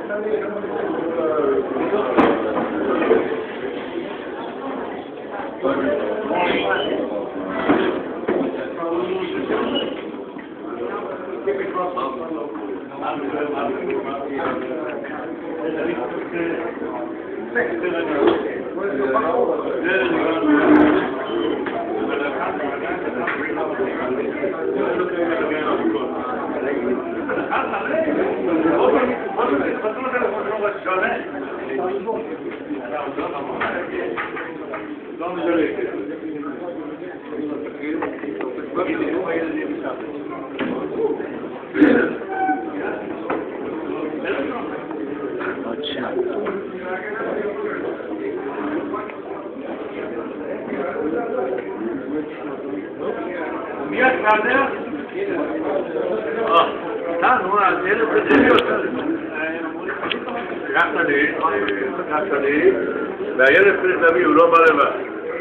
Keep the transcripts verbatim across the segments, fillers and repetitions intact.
והילד צריך להביא, הוא לא בא לבד.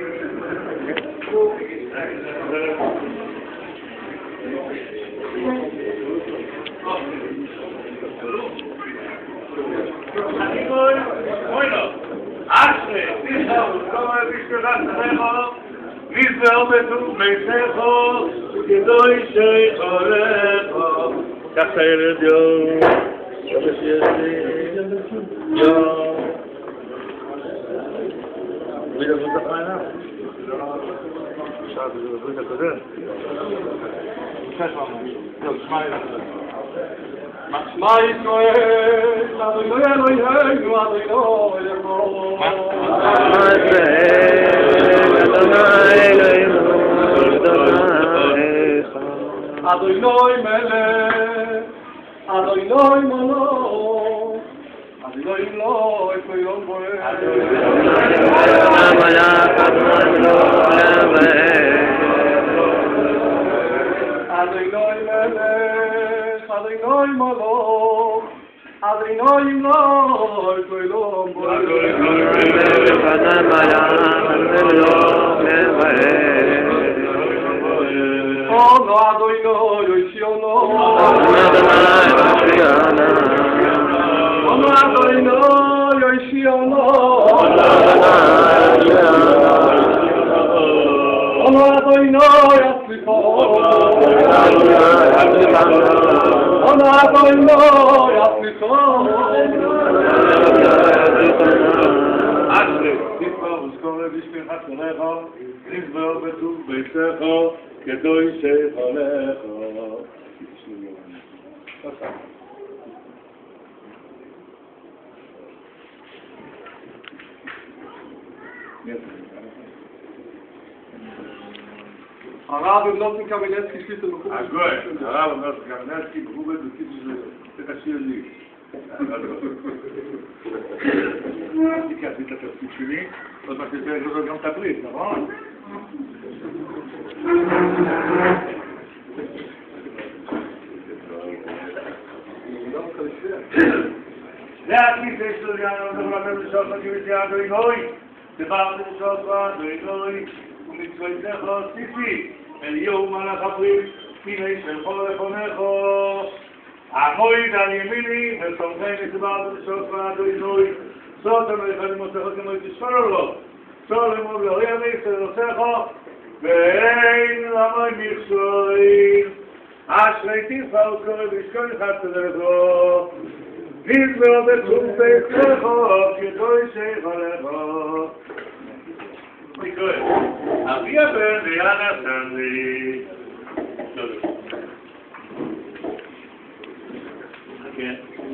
אשרי, תשע, וזכור בשבילך צמחו, נזמר בטוב מיסכו, כדוי שיכולכו, כך הילד יום, שבש יסי, יום. ברית הזאת החיינה? עכשיו, זה ברית הקודם? שמע ישראל, אדוני אלוהינו, אדוני אלוהינו. שמע ישראל, אדוני אלוהינו, אדוני אחד. אדוני מלך, אדוני מלוך, אדוני לא, איפה יום בוער. המלאך אדוני לא לבאר. אדוני מלך, אדוני מלוך, אדוני לא, איפה יום בוער. אדוני מלאך אדוני לא לבאר. אונו אדוני יושיענו. אדוני יושיענו. Ono Adonai Yoshiono, Ono Adonai Yatzlicho, Ono Adonai Yatzlicho. אשרי, תשמע וזכור בשבילך צמחו, נזמר בטוב ביסכו, כדוי שיכולכו. הרב אמנוסי קמינצקי שליטה מחובר. הגוי, הרב אמנוסי קמינצקי מחובר בקיצור שזה תשאיר לי. עשיתי עשית את התפקיד שלי, עוד מעט יותר גדול גם את הברית, נכון? זה הכיסא של יענו, דברתם לשעות מגיביתי אדוני גוי, דברתם לשעות ואדוני גוי, ומצוותיכו סיסי, אליהו מלאך הברית, הנה שלחו לפונכו, המועיד על ימיני, וסומכי נצברתם לשעות ואדוני גוי, סוד המלך אני מוצאכו כמו תשפרו לו, סוד למוד לאורי המסר נוצאכו, ואין למוי מכשורים, אשרי תפעל וקורא בשכוי חצדכו, נזמר בטוב ביסכו, כדוי שיכולכו. אני קורא, אבי הבן ויאנה סנדי. כן.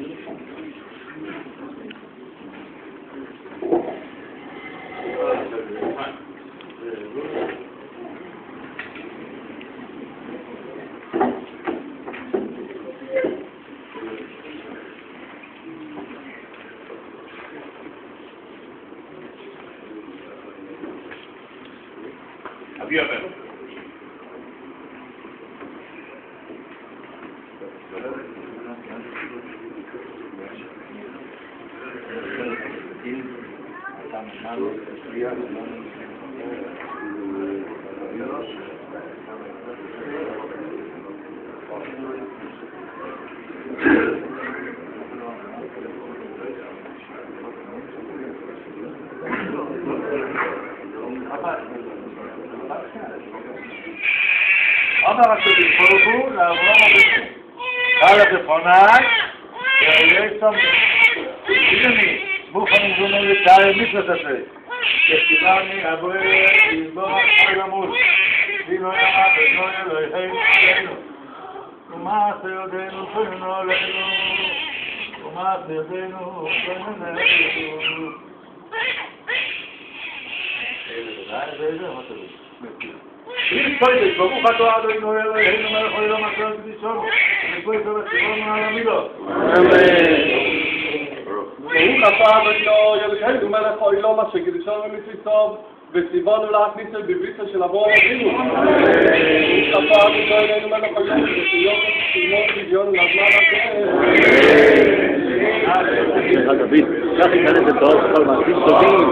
אבי הבן. אמר הקדוש ברוך הוא לאברהם אבינו, קל לפניי, ויהיה שם, הנה, מוכנים זומים לתאר מצוות הזה. שכתבני אבוה יזבח על עמוד, ואילו ימה בנו אלוהינו עלינו, ומעשה ידינו כהנו עלינו, ומעשה ידינו כהנו עלינו. אם פוידש, ברוך אתה אדוני אלוהינו מלך העולם אשר קדישנו, ונקרא את הציונו על עמידו. ברוך אתה אדוני אלוהינו מלך העולם אשר קדישנו מצוותיו וציוונו להכניס אל בביתו של אברהם אבינו. ברוך אתה אדוני אלוהינו מלך העולם אשר ציוונו שוויון ולזמן הזה. דוד, כך ייכנס לתורת כל מעשים טובים.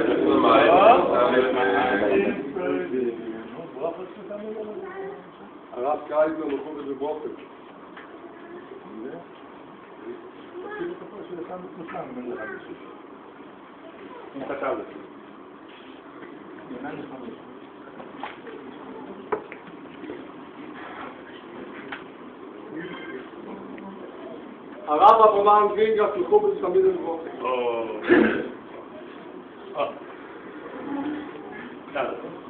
הרב קייזר לוקחו בזה בוקר. אם כתב את זה. הרב אברהם גרינגר לוקחו בזה תמיד בבוקר. או... או... יאללה.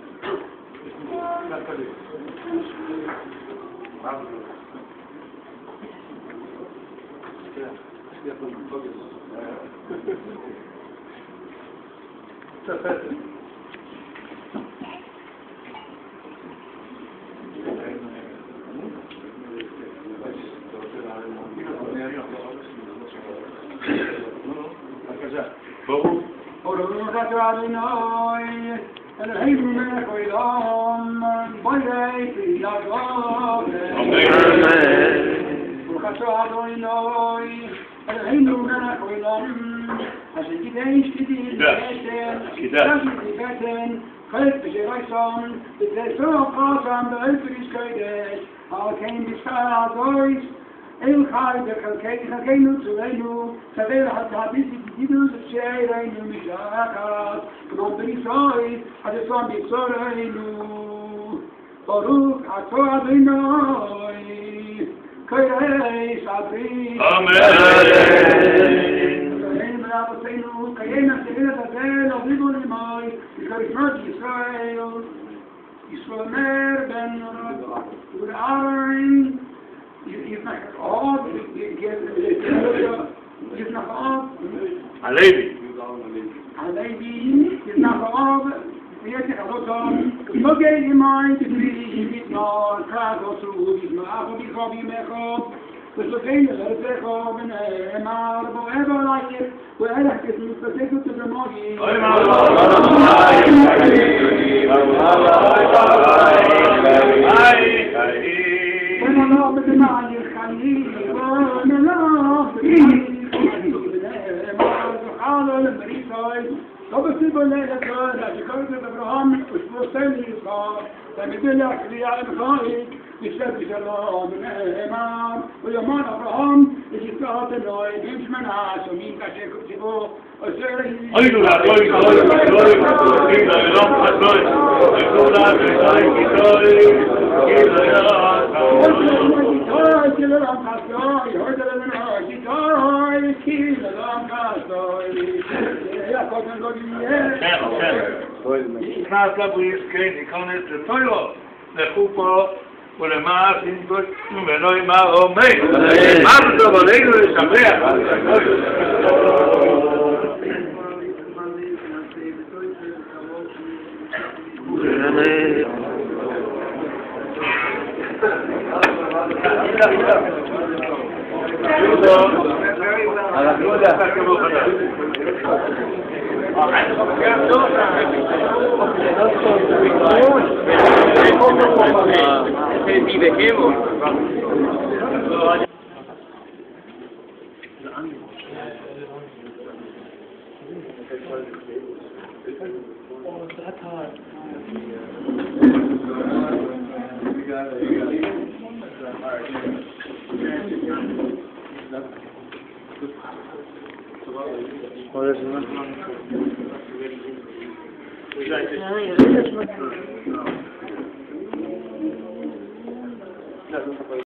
ברור. ברוך אתה אדוני אלוהינו מלך העולם בורא תהילת עולם. ברוך אתה אדוני אלוהינו מלך העולם אשר קידש קידש בטן קידש בטן חלק בשרייסון בצלצול חסם באלפריש קודש על כן בשכר הזויס אל חי בחלקי חלקנו צולנו סבל התהביס גידול שעירנו משחת כמון בניסוי עד אסון ביצורנו ברוך אתה אדוני קיירי סברי אמן אבותינו קיינה סבירת הזל אביבו למי וקרישמת ישראל ישראל מר בן ורערים יפנח עוד, יפנח עוד, הלוי. הלוי, יפנח עוד, ויש לך לא טוב, נוגע ימי תבלי, יתנור, קראת עשו, ישמח וביחו בימךו, וסוכן לרצך ונאמר, בואב עלייך, ואלך כסמוס בסקות ובמוגי. אוי מעלה. ونلعب بمع الخليل ونلعب سبحان المريساي طبسي بالليلة كان أشكرت بإبراهيم وشبوستني إصحاب فمدلك لي على مخايك يشتد شلام الإمام ويمان أبراهيم يشتهت النوي يمش من عاش ومين كشيك سبوه أيضا أيضا أيضا أيضا لهم حسن يقول هذا الكتاب إذا يا נכנס לבריס, כן, ייכנס לטוילו, לחופו ולמעשים ולא יאמר אמן. מה בטוב עלינו לשבח? Gracias.